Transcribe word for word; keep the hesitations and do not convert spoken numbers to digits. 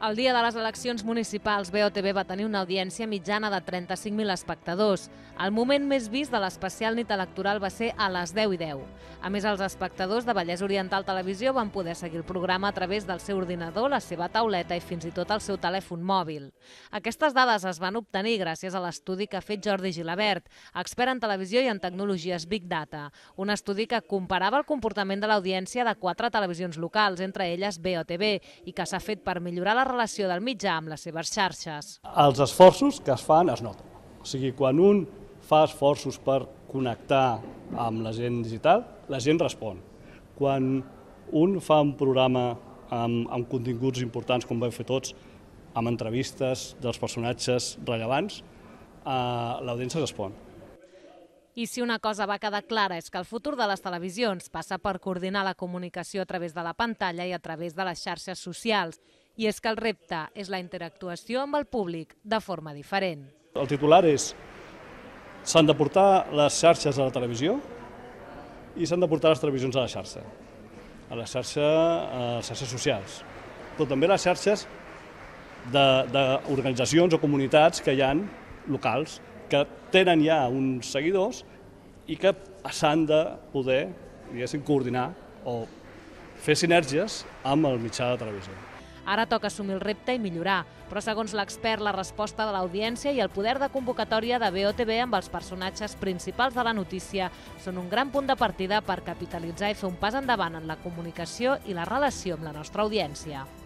El dia de les eleccions municipals, B O T B va tenir una audiència mitjana de trenta-cinc mil espectadors. El moment més vist de l'especial nit electoral va ser a les deu i deu. A més, els espectadors de Vallès Oriental Televisió van poder seguir el programa a través del seu ordinador, la seva tauleta i fins i tot el seu telèfon mòbil. Aquestes dades es van obtenir gràcies a l'estudi que ha fet Jordi Gilabert, expert en televisió i en tecnologies Big Data. Un estudi que comparava el comportament de l'audiència de quatre televisions locals, entre elles B O T B, i que s'ha fet per millorar la relació del mitjà amb les seves xarxes. Els esforços que es fan es noten. O sigui, quan un fa esforços per connectar amb la gent digital, la gent respon. Quan un fa un programa amb, amb continguts importants, com vam fer tots, amb entrevistes dels personatges rellevants, eh, l'audiència respon. I si una cosa va quedar clara és que el futur de les televisions passa per coordinar la comunicació a través de la pantalla i a través de les xarxes socials. I és que el repte és la interactuació amb el públic de forma diferent. El titular és: s'han de portar les xarxes a la televisió i s'han de portar les televisions a la xarxa, a les xarxa, a les xarxes socials, però també les xarxes d'organitzacions o comunitats que hi ha locals, que tenen ja uns seguidors i que s'han de poder, diguéssim, coordinar o fer sinergies amb el mitjà de televisió. Ara toca assumir el repte i millorar, però segons l'expert, la resposta de l'audiència i el poder de convocatòria de B O T B amb els personatges principals de la notícia són un gran punt de partida per capitalitzar i fer un pas endavant en la comunicació i la relació amb la nostra audiència.